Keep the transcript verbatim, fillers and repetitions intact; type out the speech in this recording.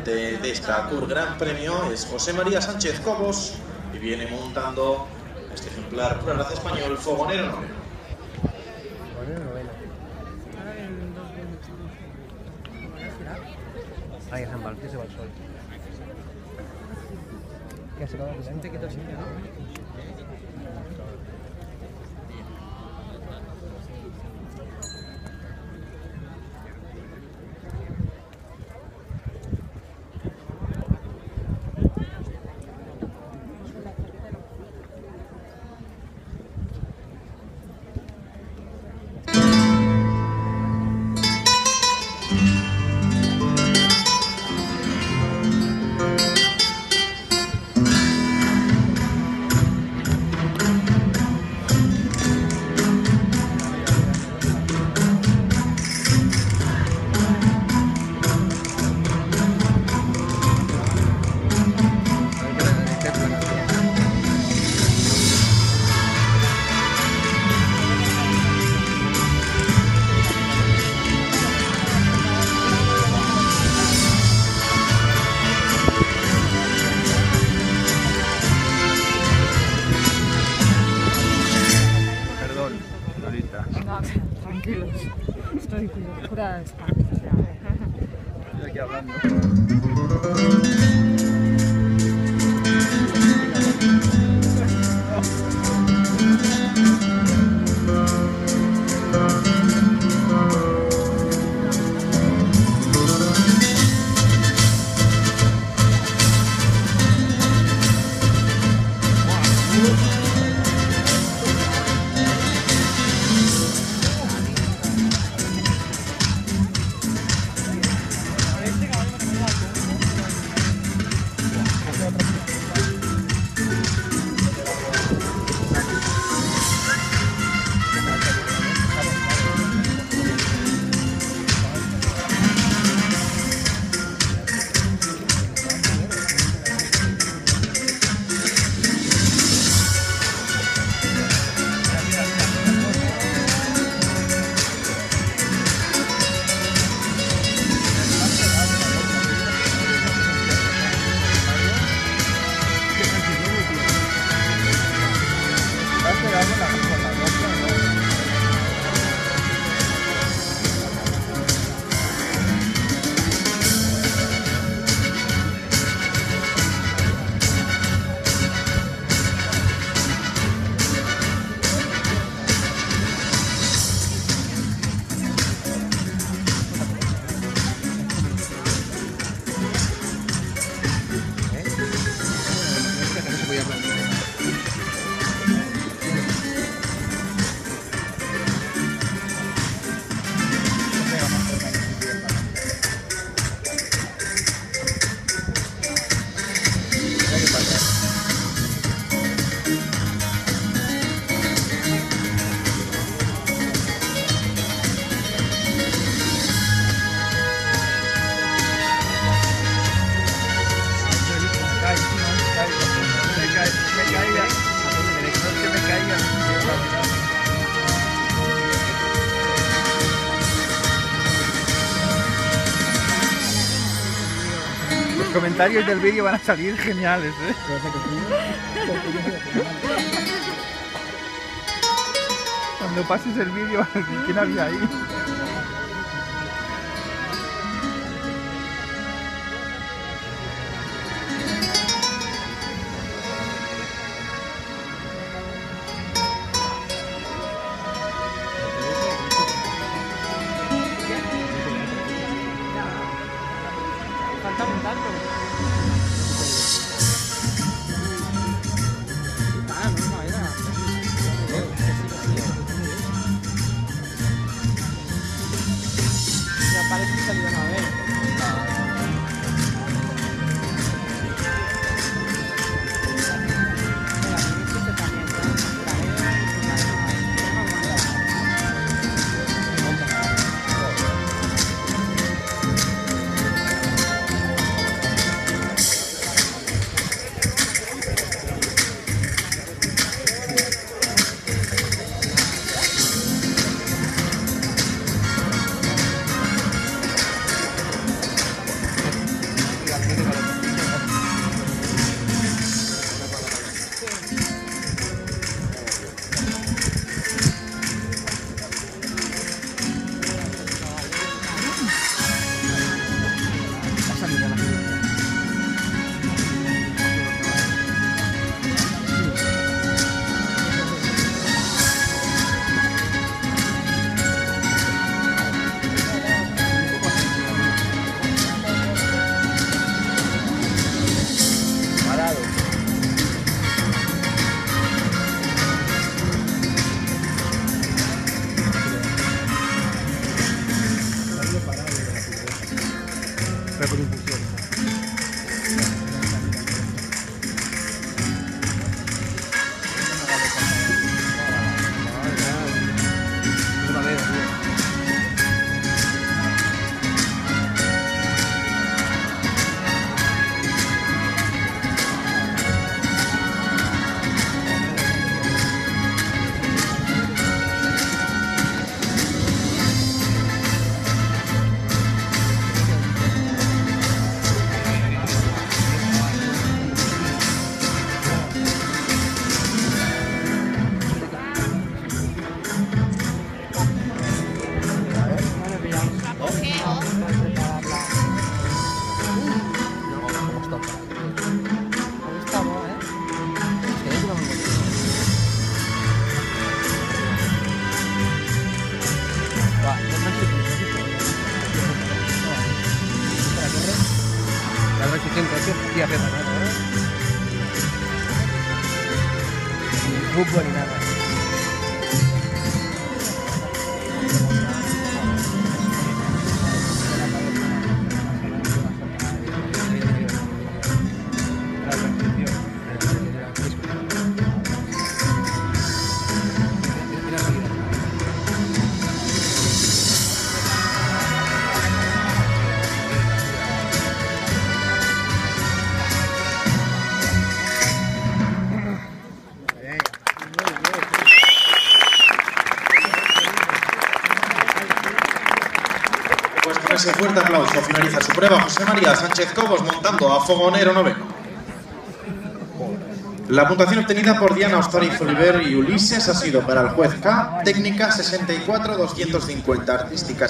comandante de esta Tour Gran Premio es José María Sánchez Cobos y viene montando este ejemplar pura raza español Fogonero noveno. Ahí es San que se va el sol. ¿Qué se acaba de gente que te enseña, no? Tranquilos, estoy pura España. Estoy aquí hablando. Los comentarios del vídeo van a salir geniales, ¿eh? Cuando pases el vídeo, ¿quién había ahí? Falta un tanto. Ah, no, no, era. Ya parece que salió una vez. salir de la ciudad. Pero con impulsión. Una vez, tío. La resistencia aquí hace nada, ¿verdad? Ni fútbol ni nada. Pues con ese fuerte aplauso finaliza su prueba José María Sánchez Cobos montando a Fogonero noveno. La puntuación obtenida por Diana Ostariz Oliver y Ulises ha sido para el juez K, técnica sesenta y cuatro doscientos cincuenta, artística